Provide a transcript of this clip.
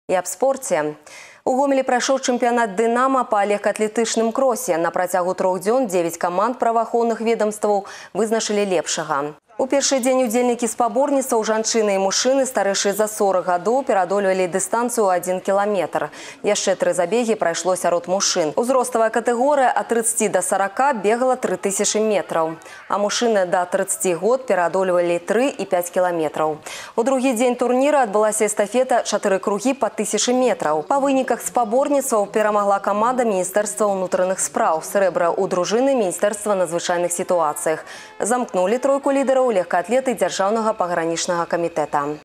І аб спорце. У Гомелі прайшоў чэмпіянат «Дынама» па легкаатлетычным кросе. На працягу 3 дзён 9 каманд праваахоўных ведомстваў вызначылі лепшага. У першы дзень удзельнікі спаборніцтваў жанчыны і мужчыны старэйшыя за 40 гадоў пераадольвалі дыстанцыю 1 кіламетр. Яшчэ 3 забегі прайшло сярод мужчын. Узроставая катэгорыя ад 30 до 40 бегала 3000 метраў, а мужчыны да 30 год пераадольвалі 3 і 5 кіламетраў. У другі дзень турніра адбылася эстафета 4 кругі па 1000 метраў. Па выніках спаборніцтваў перамагла каманда Міністэрства ўнутраных спраў, срэбра ў дружыны Міністэрства надзвычайных сітуацыях. Замкнулі тройку лідараў легкаатлеты Дзяржаўнага пагранічнага камітэта.